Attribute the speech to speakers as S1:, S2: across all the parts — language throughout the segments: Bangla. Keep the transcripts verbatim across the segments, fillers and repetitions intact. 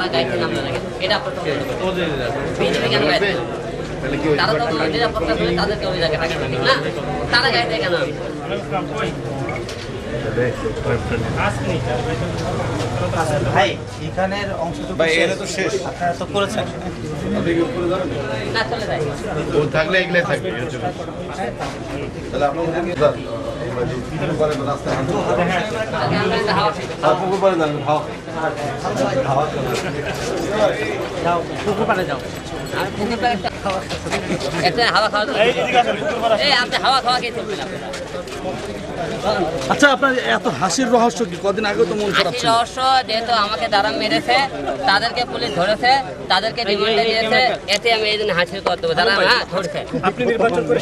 S1: তারা গাইতে নামলো না কেন? এটা আপনার বিজেপি কেন গাইতে? তারা তো নিরাপত্তা করে তাদেরকে ওই জায়গায় থাকে ঠিক না? তারা গাইতে কেন?
S2: ভাই এখানের অংশটুকু তো শেষ, আপনারা তো করেছেন
S1: না, চলে যায়
S3: থাকলে এগুলো থাকবে তাহলে
S2: পুকুর পাড়ে যাও।
S1: হাওয়া খাওয়া এই আপনি হাওয়া খাওয়া খেয়ে চলবেন আপনারা।
S4: আচ্ছা, আপনার এত হাসির রহস্য কি? কদিন আগে তো মন খারাপ
S1: হাসির
S4: ছিল।
S1: রহস্য যেহেতু আমাকে দাঁড়াম মেরেছে, তাদেরকে পুলিশ ধরেছে, তাদেরকে রিমান্ডে দিয়েছে, এতে আমি এই জন্য হাসির করতে হবে। দাঁড়াম, হ্যাঁ ধরছে।
S5: আপনি নির্বাচন করে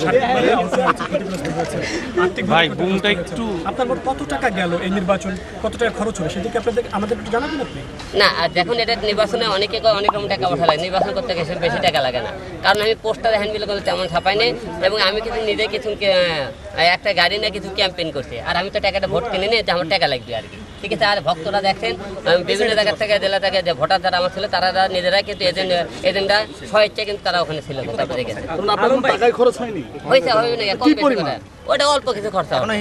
S5: ভাই বুমটা একটু আপনার মোট কত টাকা গেল এই নির্বাচন, কত টাকা খরচ হবে সেদিকে আপনাদের আমাদের একটু জানাবেন আপনি?
S1: না, আর দেখুন এটা নির্বাচনে অনেকে অনেক রকম টাকা ওঠা লাগে, নির্বাচন করতে গেছে বেশি টাকা লাগে না, কারণ আমি পোস্টারে হ্যান্ডবিল করতে তেমন ছাপাইনি এবং আমি কিন্তু নিজে কিছু একটা গাড়ি নিয়ে কিছু ক্যাম্পেইন করছি, আর আমি তো টাকাটা ভোট কিনে নিই যে আমার টাকা লাগবে আর কি, ঠিক আছে। আর ভক্তরা দেখছেন বিভিন্ন জায়গা থেকে জেলা থেকে যে ভোটার যারা আমার ছিল তারা নিজেরাই কিন্তু এজেন্ট এজেন্টরা স্বেচ্ছায় কিন্তু তারা ওখানে ছিল, তারপরে গেছে
S4: খরচ হয়নি
S1: হয়েছে হবে না কম বেশি করে ওটা অল্প কিছু খরচা হবে।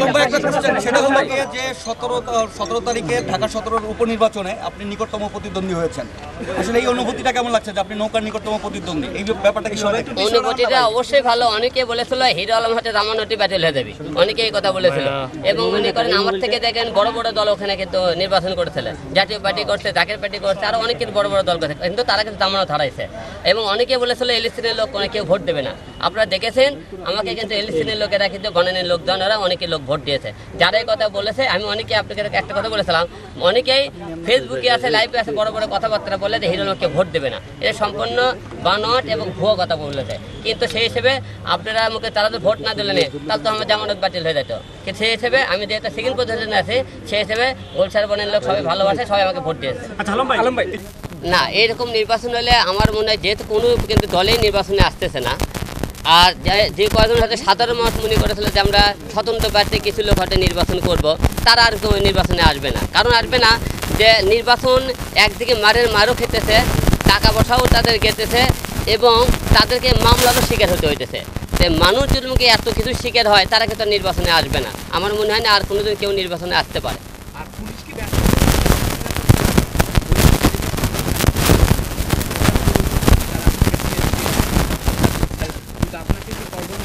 S6: যে সতেরো সতেরো তারিখে ঢাকা সতেরোর উপনির্বাচনে আপনি নিকটতম প্রতিদ্বন্দ্বী হয়েছেন, আসলে এই অনুভূতিটা কেমন লাগছে যে আপনি নৌকার নিকটতম প্রতিদ্বন্দ্বী? এই ব্যাপারটা কি
S1: অনুভূতিটা অবশ্যই ভালো। অনেকে বলেছিল হিরো আলম হাতে রামানটি ব্যাটেল হয়ে যাবে, অনেকে এই কথা বলেছিল এবং মনে করেন আমার থেকে দেখেন বড় বড় দল ওখানে কিন্তু নির্বাচন করেছিল, জাতীয় পার্টি করছে, জাকের পার্টি করছে, আরো অনেক বড় বড় দল করছে, কিন্তু তারা কিন্তু জামানত হারাইছে এবং অনেকে বলেছিল এলিসিনের লোক কেউ ভোট দেবে না। আপনারা দেখেছেন আমাকে কিন্তু এলিসিনের লোকেরা কিন্তু গণনের লোকজনেরা অনেকে লোক ভোট দিয়েছে, যারা এই কথা বলেছে। আমি অনেকে আপনাকে একটা কথা বলেছিলাম, অনেকেই ফেসবুকে আছে, লাইভে আছে, বড় বড় কথাবার্তা বলে যে হিরো লোককে ভোট দেবে না, এটা সম্পূর্ণ বানোয়াট এবং ভুয়ো কথা বলেছে। কিন্তু সেই হিসেবে আপনারা আমাকে তারা তো ভোট না দিলেন তাহলে তো আমার জামানত বাতিল হয়ে যেত, কিন্তু সেই হিসেবে আমি যেহেতু সেকেন্ড পজিশনে আছি সেই হিসেবে গোলসার বনের লোক সবাই ভালোবাসে, সবাই আমাকে ভোট দিয়েছে। না, এরকম নির্বাচন হলে আমার মনে হয় যেহেতু কোনো কিন্তু দলেই নির্বাচনে আসতেছে না, আর যে কয়েকজন হয়তো সাধারণ মানুষ মনে করেছিল যে আমরা স্বতন্ত্র প্রার্থী কিছু লোক হয়তো নির্বাচন করব, তারা আর কেউ নির্বাচনে আসবে না। কারণ আসবে না যে নির্বাচন একদিকে মারের মারও খেতেছে, টাকা পয়সাও তাদের গেতেছে এবং তাদেরকে মামলারও শিকার হতে হইতেছে। যে মানুষ যদি এত কিছু শিকার হয় তারা কিন্তু নির্বাচনে আসবে না। আমার মনে হয় না আর কোনোদিন কেউ নির্বাচনে আসতে পারে।